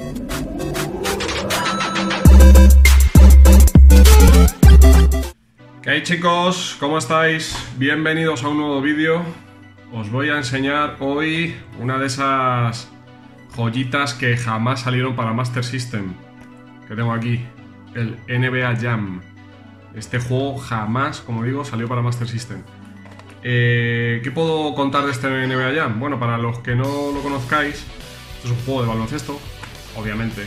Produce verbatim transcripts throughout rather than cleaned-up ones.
¿Qué hay, chicos? ¿Cómo estáis? Bienvenidos a un nuevo vídeo. Os voy a enseñar hoy una de esas joyitas que jamás salieron para Master System, que tengo aquí, el N B A Jam. Este juego jamás, como digo, salió para Master System. eh, ¿Qué puedo contar de este N B A Jam? Bueno, para los que no lo conozcáis, esto es un juego de baloncesto, obviamente.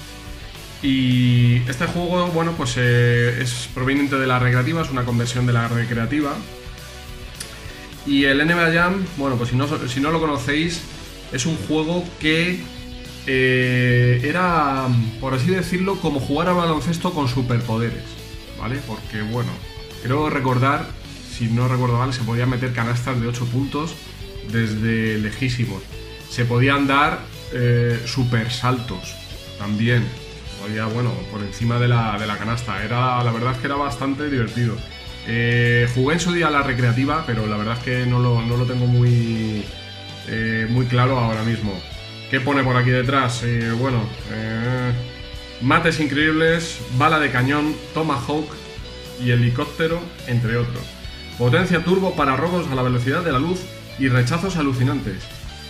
Y este juego, bueno, pues eh, es proveniente de la recreativa, es una conversión de la recreativa. Y el N B A Jam, bueno, pues si no, si no lo conocéis, es un juego que eh, era, por así decirlo, como jugar a baloncesto con superpoderes, ¿vale? Porque, bueno, creo recordar, si no recuerdo mal, se podían meter canastas de ocho puntos desde lejísimos. Se podían dar eh, super saltos también. Podía, bueno, por encima de la, de la canasta. Era, la verdad es que era bastante divertido. Eh, jugué en su día a la recreativa, pero la verdad es que no lo, no lo tengo muy, eh, muy claro ahora mismo. ¿Qué pone por aquí detrás? Eh, bueno, eh, mates increíbles, bala de cañón, tomahawk y helicóptero, entre otros. Potencia turbo para robos a la velocidad de la luz y rechazos alucinantes.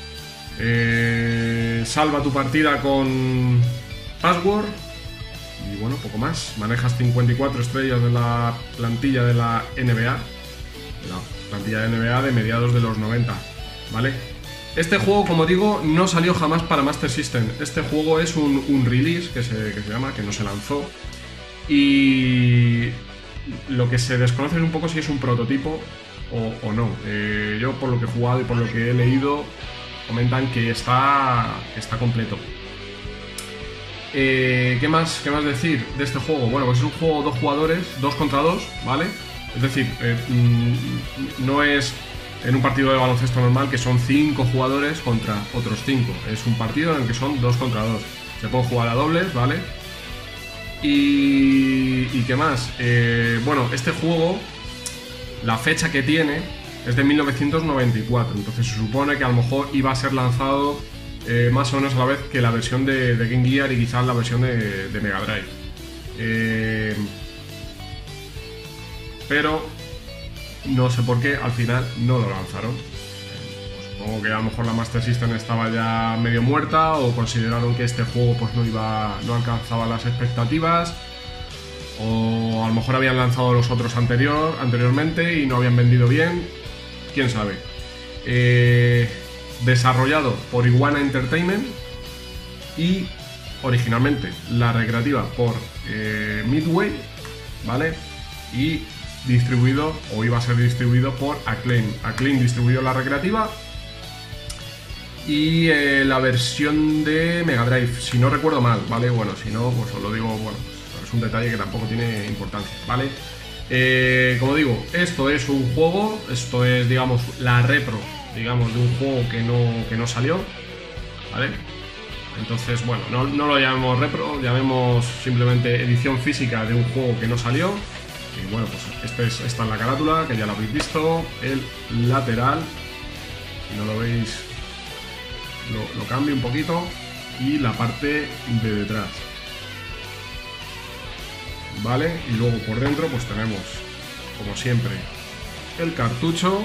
Eh, salva tu partida con password. Y bueno, poco más. Manejas cincuenta y cuatro estrellas de la plantilla de la N B A, de la plantilla de N B A de mediados de los noventa, ¿vale? Este juego, como digo, no salió jamás para Master System. Este juego es un, un release, que se, que se llama, que no se lanzó. Y lo que se desconoce es un poco si es un prototipo o, o no. Eh, yo, por lo que he jugado y por lo que he leído, comentan que está, que está completo. Eh, ¿qué más, ¿Qué más decir de este juego? Bueno, pues es un juego dos jugadores, dos contra dos, ¿vale? Es decir, eh, no es en un partido de baloncesto normal que son cinco jugadores contra otros cinco. Es un partido en el que son dos contra dos. Se puede jugar a dobles, ¿vale? Y, ¿y qué más? Eh, bueno, este juego, la fecha que tiene es de mil novecientos noventa y cuatro. Entonces se supone que a lo mejor iba a ser lanzado Eh, más o menos a la vez que la versión de, de Game Gear y quizás la versión de, de Mega Drive. Eh, pero no sé por qué al final no lo lanzaron. Eh, pues supongo que a lo mejor la Master System estaba ya medio muerta, o consideraron que este juego pues no iba, no alcanzaba las expectativas, o a lo mejor habían lanzado los otros anterior, anteriormente y no habían vendido bien. Quién sabe. Eh, Desarrollado por Iguana Entertainment y originalmente la recreativa por eh, Midway, ¿vale? Y distribuido, o iba a ser distribuido por Acclaim. Acclaim distribuyó la recreativa y eh, la versión de Mega Drive, si no recuerdo mal, ¿vale? Bueno, si no, pues os lo digo, bueno, pues es un detalle que tampoco tiene importancia, ¿vale? Eh, como digo, esto es un juego, esto es, digamos, la repro, digamos, de un juego que no, que no salió, ¿vale? Entonces, bueno, no, no lo llamemos repro, llamemos simplemente edición física de un juego que no salió. Y bueno, pues este es, esta es la carátula, que ya lo habéis visto, el lateral, si no lo veis, lo, lo cambio un poquito, y la parte de detrás, ¿vale? Y luego por dentro pues tenemos, como siempre, el cartucho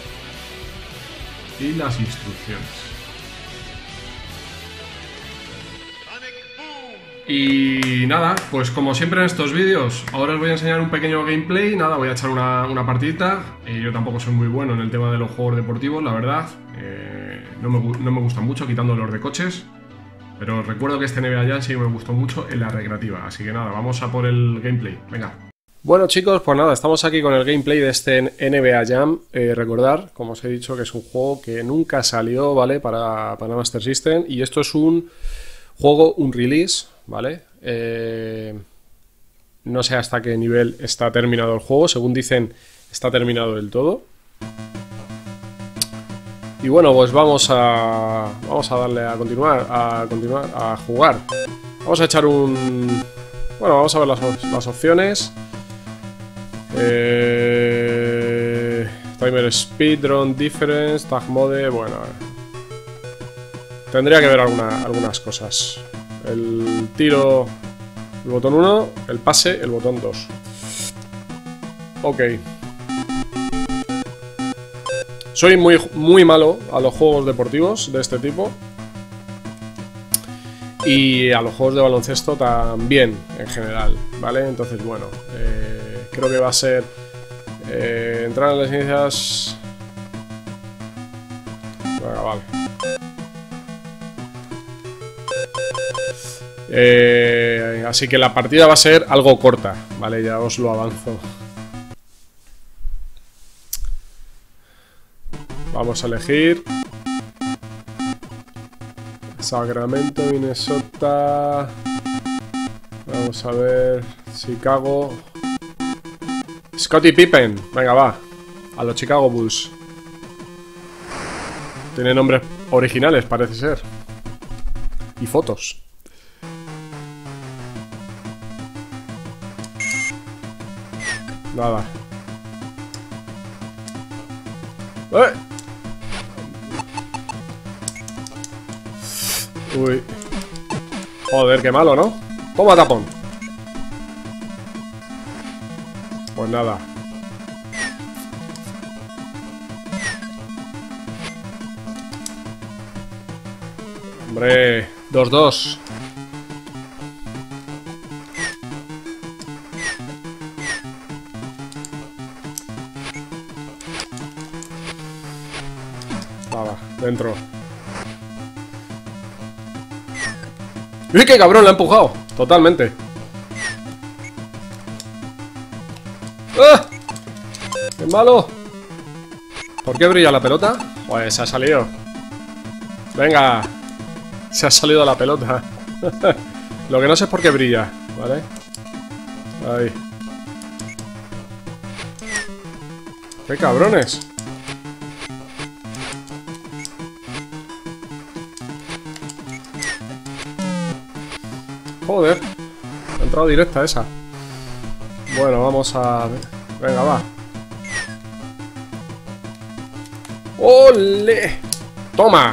y las instrucciones. Y nada, pues como siempre en estos vídeos, ahora os voy a enseñar un pequeño gameplay. Nada, voy a echar una, una partidita. Eh, yo tampoco soy muy bueno en el tema de los juegos deportivos, la verdad. Eh, no, me, no me gustan mucho, quitando los de coches. Pero recuerdo que este N B A Jam sí me gustó mucho en la recreativa. Así que nada, vamos a por el gameplay. Venga. Bueno, chicos, pues nada, estamos aquí con el gameplay de este N B A Jam. Eh, recordar, como os he dicho, que es un juego que nunca salió, ¿vale? Para, para Master System. Y esto es un juego, un release, ¿vale? Eh, no sé hasta qué nivel está terminado el juego. Según dicen, está terminado del todo. Y bueno, pues vamos a vamos a darle a continuar, a continuar, a jugar. Vamos a echar un... Bueno, vamos a ver las, las opciones. Eh, timer Speed, Drone Difference, Tag Mode, bueno. Tendría que ver alguna, algunas cosas. El tiro, el botón uno. El pase, el botón dos. Ok. Soy muy, muy malo a los juegos deportivos de este tipo. Y a los juegos de baloncesto también, en general, ¿vale? Entonces, bueno, eh, creo que va a ser eh, entrar en las inicias. Venga, vale. Eh, así que la partida va a ser algo corta, ¿vale? Ya os lo avanzo. Vamos a elegir Sacramento, Minnesota. Vamos a ver. Chicago. Scottie Pippen. Venga, va. A los Chicago Bulls. Tiene nombres originales, parece ser. Y fotos. Nada. ¡Eh! Uy. Joder, qué malo, ¿no? Toma tapón. Pues nada. Hombre, dos dos. Nada, dentro. ¡Uy, qué cabrón! La ha empujado. Totalmente. ¡Ah! ¡Qué malo! ¿Por qué brilla la pelota? Pues se ha salido. Venga. Se ha salido la pelota. Lo que no sé es por qué brilla. ¿Vale? Ahí. ¡Qué cabrones! Joder, ha entrado directa esa. Bueno, vamos a... Venga, va. ¡Ole! ¡Toma!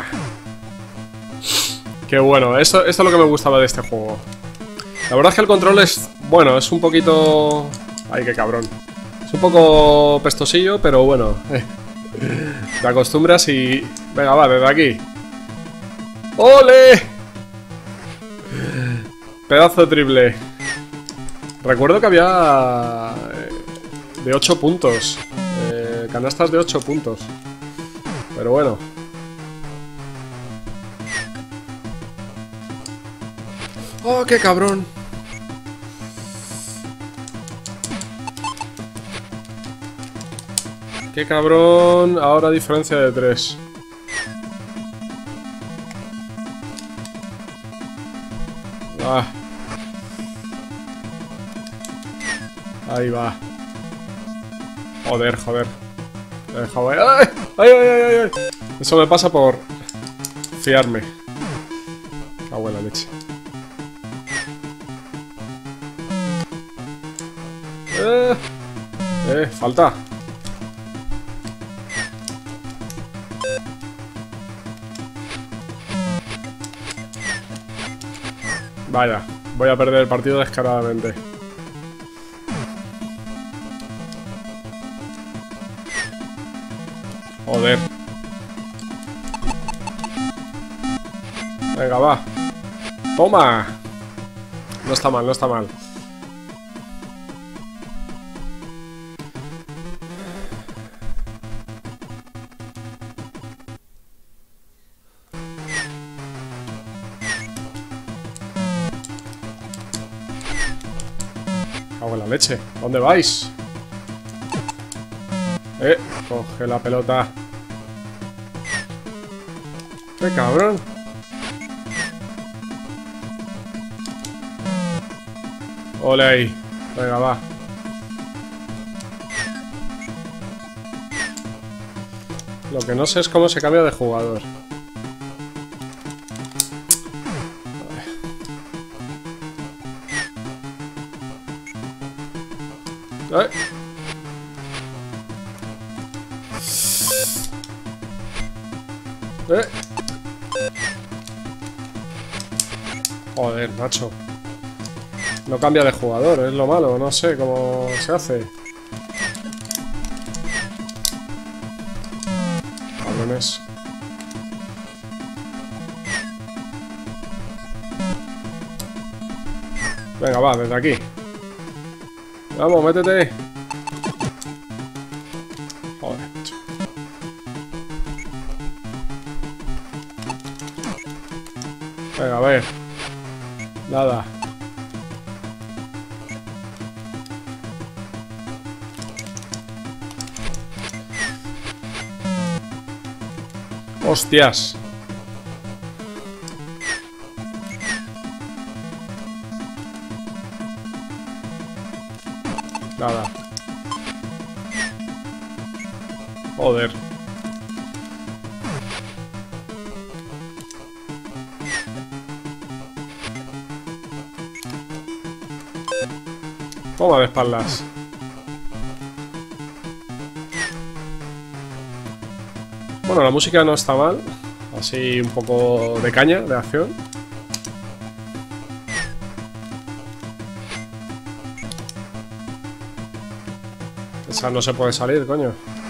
Qué bueno, esto, esto es lo que me gustaba de este juego. La verdad es que el control es... Bueno, es un poquito... Ay, qué cabrón. Es un poco pestosillo, pero bueno. Te acostumbras y... Venga, va, desde aquí. ¡Ole! Pedazo de triple. Recuerdo que había eh, de ocho puntos, eh, canastas de ocho puntos. Pero bueno. ¡Oh, qué cabrón! ¡Qué cabrón! Ahora diferencia de tres. Ah. Ahí va. Joder, joder. Me he dejado ahí. ¡Ay! ¡Ay, ay, ay, ay! Eso me pasa por fiarme. Cago en la leche. Eh, eh, falta. Vaya, voy a perder el partido descaradamente. Joder. Venga, va. ¡Toma! No está mal, no está mal. Cago en la leche. ¿Dónde vais? Eh, coge la pelota. ¡Qué cabrón! Ole ahí. Venga, va. Lo que no sé es cómo se cambia de jugador. Eh. Eh. Joder, macho. No cambia de jugador, es lo malo. No sé cómo se hace. Cabrones. Venga, va, desde aquí. Vamos, métete. Joder, macho. Venga, a ver. Nada. Hostias. Nada. Joder. Toma de espaldas. Bueno, la música no está mal. Así un poco de caña, de acción. Esa no se puede salir, coño.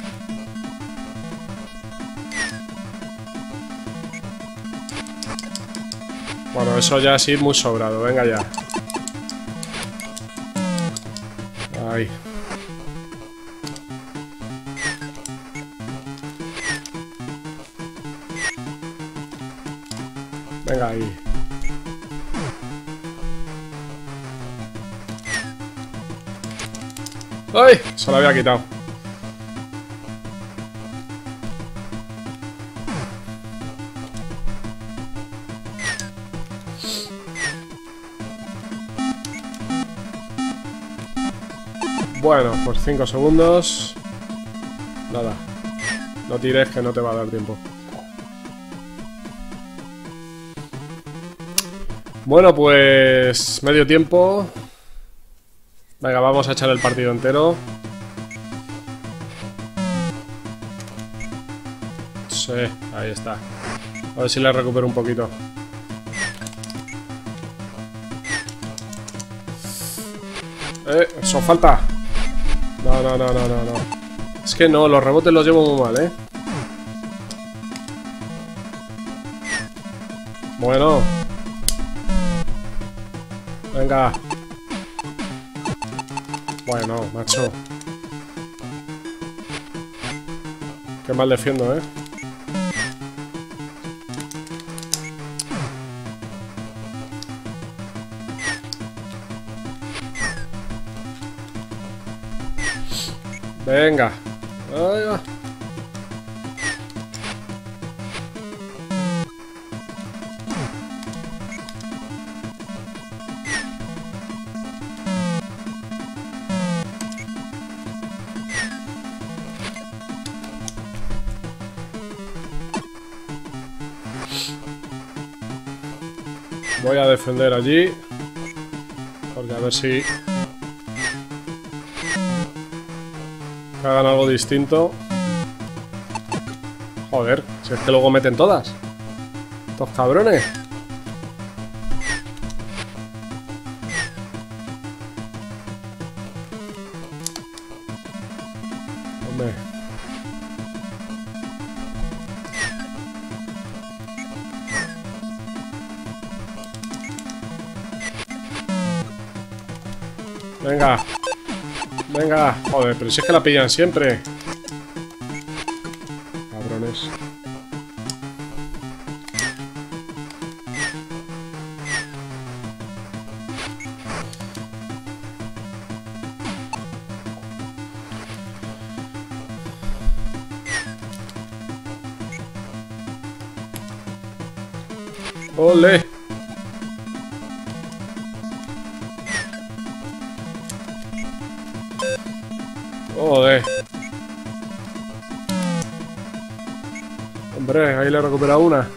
Bueno, eso ya es ir muy sobrado. Venga ya. Ahí. Venga ahí. ¡Ay! Se lo había quitado. Bueno, pues cinco segundos. Nada. No tires que no te va a dar tiempo. Bueno, pues medio tiempo. Venga, vamos a echar el partido entero. Sí, ahí está. A ver si le recupero un poquito. Eh, eso falta. No, no, no, no, no, no. Es que no, los rebotes los llevo muy mal, eh. Bueno. Venga. Bueno, macho. Qué mal defiendo, eh. Venga. Ahí va. Voy a defender allí. Porque a ver si... que hagan algo distinto. Joder, si es que luego meten todas. Estos cabrones. Hombre. Venga. Venga. Joder, pero si es que la pillan siempre. Cabrones. ¡Ole! Joder. Hombre, ahí le he recuperado una.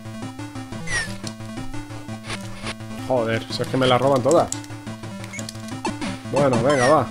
Joder, si es que me la roban todas. Bueno, venga, va.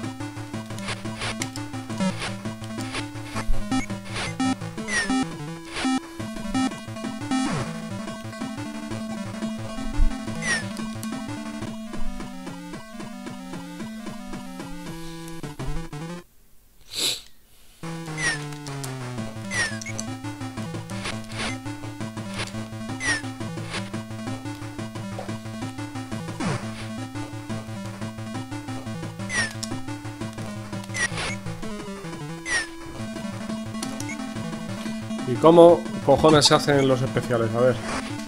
¿Y cómo cojones se hacen los especiales? A ver.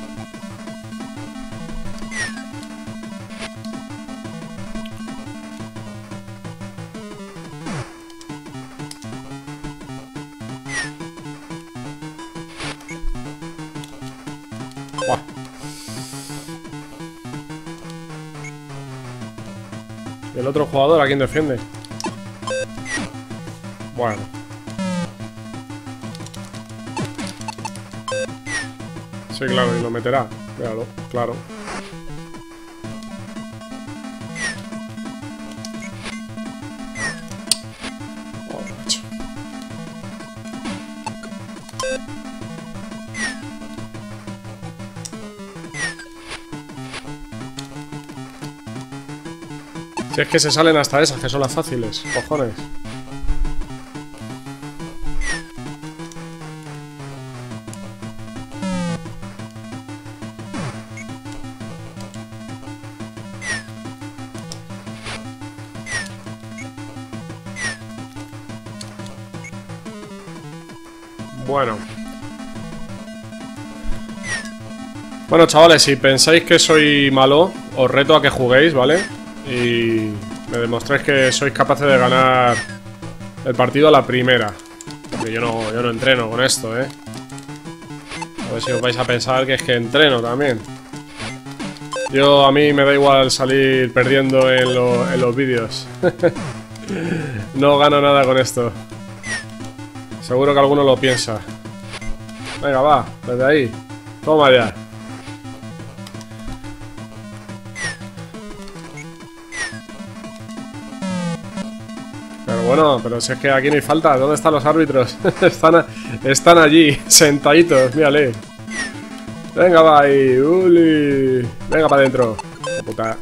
Buah. ¿Y el otro jugador a quién defiende? Bueno. Sí, claro, y lo meterá. Míralo, claro. Oh, macho. Si es que se salen hasta esas, que son las fáciles, cojones. Bueno. Bueno, chavales, si pensáis que soy malo, os reto a que juguéis, ¿vale? Y me demostréis que sois capaces de ganar el partido a la primera. Porque yo no, yo no entreno con esto, ¿eh? A ver si os vais a pensar que es que entreno también. Yo, a mí me da igual salir perdiendo en, lo, en los vídeos. No gano nada con esto. Seguro que alguno lo piensa. Venga, va, desde ahí. Toma ya. Pero bueno, pero si es que aquí no hay falta. ¿Dónde están los árbitros? están, a, están allí, sentaditos, mírale. Venga, va ahí. Uli. Venga para adentro. Puta.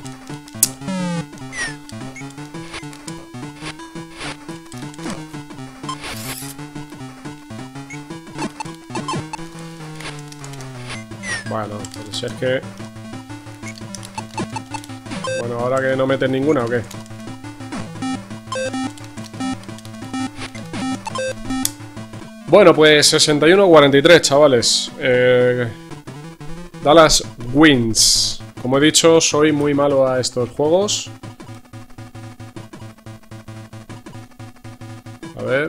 Bueno, pero si es que... Bueno, ahora que no meten ninguna, ¿o qué? Bueno, pues sesenta y uno a cuarenta y tres, chavales. Eh, Dallas wins. Como he dicho, soy muy malo a estos juegos. A ver...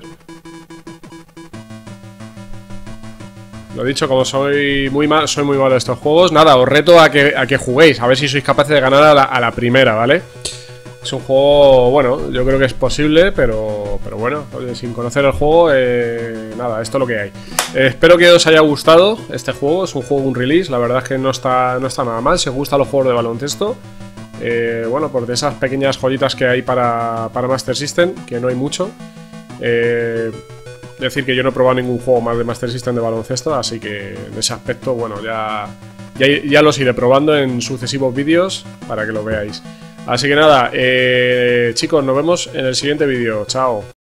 Lo dicho, como soy muy mal, soy muy malo en estos juegos. Nada, os reto a que, a que juguéis. A ver si sois capaces de ganar a la, a la primera, ¿vale? Es un juego, bueno, yo creo que es posible, pero, pero bueno, oye, sin conocer el juego, eh, nada, esto es lo que hay. Eh, espero que os haya gustado este juego. Es un juego, un release, la verdad es que no está, no está nada mal. Si os gustan los juegos de baloncesto, eh, bueno, por de esas pequeñas joyitas que hay para, para Master System, que no hay mucho. Eh... Decir que yo no he probado ningún juego más de Master System de baloncesto, así que en ese aspecto, bueno, ya, ya, ya los iré probando en sucesivos vídeos para que lo veáis. Así que nada, eh, chicos, nos vemos en el siguiente vídeo. Chao.